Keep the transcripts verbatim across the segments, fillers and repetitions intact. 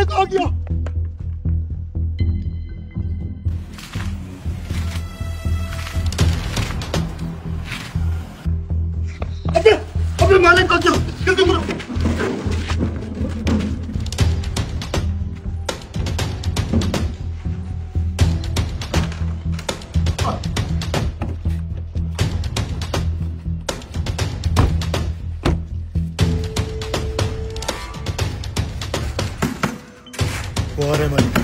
मालिक आ गया। अबे अबे मालिक आ गया, जल्दी करो। अरे मालिक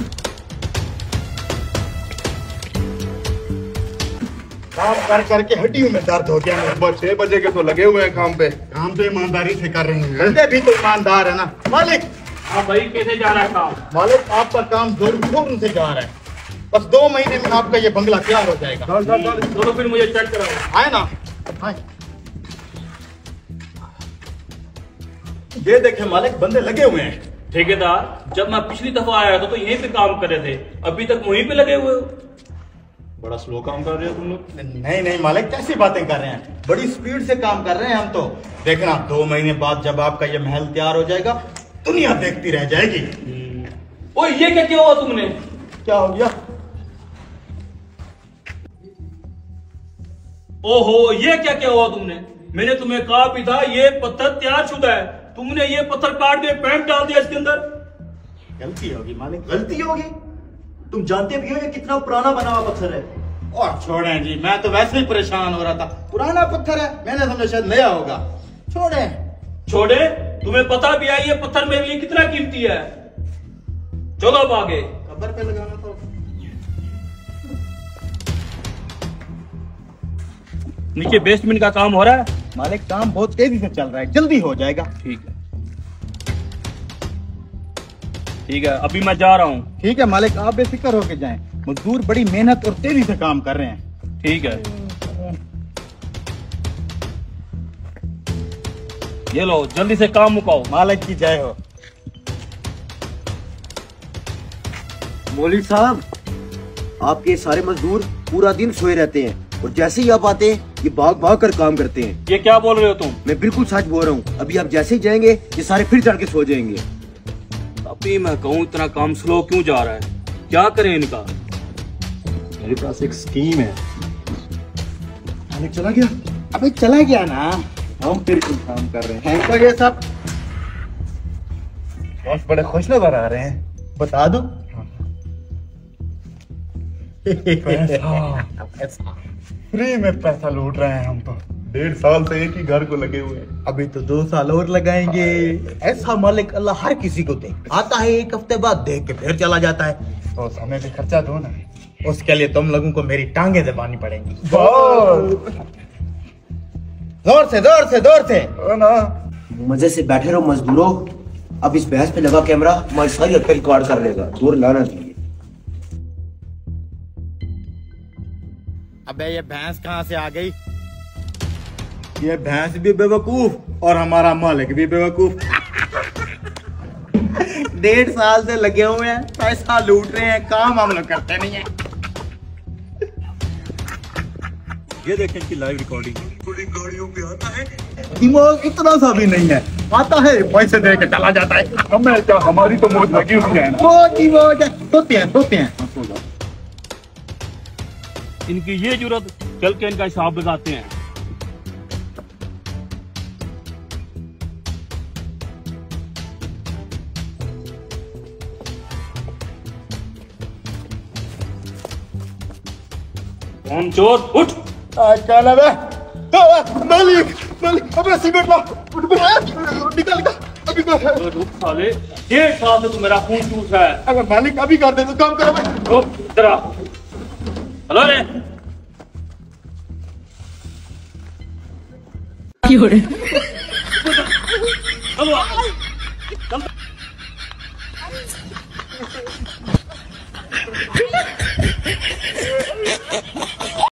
काम कर करके हड्डियों में दर्द हो गया। सुबह छह बजे के तो लगे हुए हैं काम पे। काम तो ईमानदारी से कर रहे हैं, बंदे भी तो ईमानदार है ना मालिक। हाँ भाई, कैसे जा रहा है काम? मालिक आपका काम जोर शोर से जा रहा है। बस दो महीने में आपका ये बंगला तैयार हो जाएगा। चल चल चल, दोनों फिर मुझे चेक कराओ। आए ना आए। ये देखे मालिक, बंदे लगे हुए हैं। ठेकेदार, जब मैं पिछली दफा आया था तो यहीं पे काम कर रहे थे, अभी तक वहीं पे लगे हुए हो। बड़ा स्लो काम कर रहे हो तुम लोग। नहीं नहीं मालिक, कैसी बातें कर रहे हैं, बड़ी स्पीड से काम कर रहे हैं हम तो। देखना दो महीने बाद जब आपका ये महल तैयार हो जाएगा, दुनिया देखती रह जाएगी। ओ ये क्या क्या हुआ तुमने? क्या हो गया? ओहो, ये क्या क्या हुआ तुमने? मैंने तुम्हें कहा भी था ये पत्थर तैयार शुदा है, तुमने ये पत्थर काट के पेंट डाल दिया इसके अंदर। गलती होगी मालिक, गलती होगी? तुम जानते भी हो ये कितना पुराना बना हुआ पत्थर है। और छोड़ें जी, मैं तो वैसे ही परेशान हो रहा था। पुराना पत्थर है, मैंने समझा शायद नया होगा। छोड़ें। छोड़े? तुम्हें पता भी है ये पत्थर मेरे लिए कितना कीमती है। चलो अब आगे। कब्र पे लगाना था। नीचे बेसमेंट का काम हो रहा है। मालिक काम बहुत तेजी से चल रहा है, जल्दी हो जाएगा। ठीक है ठीक है, अभी मैं जा रहा हूँ। ठीक है मालिक, आप बेफिक्र होके जाएं। मजदूर बड़ी मेहनत और तेजी से काम कर रहे हैं। ठीक है, ये लो जल्दी से काम मुकाओ। मालिक की जय हो। मौलवी साहब, आपके सारे मजदूर पूरा दिन सोए रहते हैं और जैसे ही आप आते हैं ये भाग भाग कर काम करते हैं। ये क्या बोल रहे हो तुम? मैं बिल्कुल सच बोल रहा हूँ। अभी आप जैसे ही जाएंगे ये सारे फिर चढ़ के सो जाएंगे। अभी मैं कहूँ इतना काम स्लो क्यों जा रहा है, क्या करें इनका? मेरे पास एक स्कीम है। मालिक चला गया। अबे चला गया ना, हम फिर कुछ काम कर रहे हैं तो ये सब बॉस बड़े खुश नजर आ रहे हैं। बता दो। फ्री में पैसा लूट रहे हैं हम तो। डेढ़ साल से एक ही घर को लगे हुए हैं। अभी तो दो साल और लगाएंगे। ऐसा मालिक अल्लाह हर किसी को दे। आता है एक हफ्ते बाद, देख के फिर चला जाता है। तो हमें भी खर्चा दो ना। उसके लिए तुम लोगों को मेरी टांगे दबानी पड़ेंगी। जोर से जोर से जोर से ना। मजे से बैठे रहो मजदूरों। अब इस भैंस पे लगा कैमरा, हमारी सारी अक्ल रिकॉर्ड कर लेगा। दूर लाना चाहिए। अबे ये भैंस कहाँ से आ गई? ये भैंस भी बेवकूफ और हमारा मालिक भी बेवकूफ। डेढ़ साल से लगे हुए हैं, पैसा लूट रहे हैं, काम हम लोग करते नहीं है। ये देखें इनकी लाइव रिकॉर्डिंग। गाड़ियों पे आता है, दिमाग इतना सा भी नहीं है। आता है, पैसे दे के चला जाता है। हमें क्या, हमारी तो मौज लगी हुई है ना। मौज ही मौज है। सोते हैं सोते हैं। इनकी ये जरूरत, चल के इनका हिसाब लगाते हैं। कौन चोर? उठ। क्या नाम है? मालिक मालिक अबे सिगरेट ला। उठ बे, निकल निकल अभी कर। रुक साले, डेढ़ साल से तू मेरा खून चूस रहा है। अगर मालिक अभी कर दे तो काम करो भाई। रुक इधर आ। हेलो रे। चलो चल।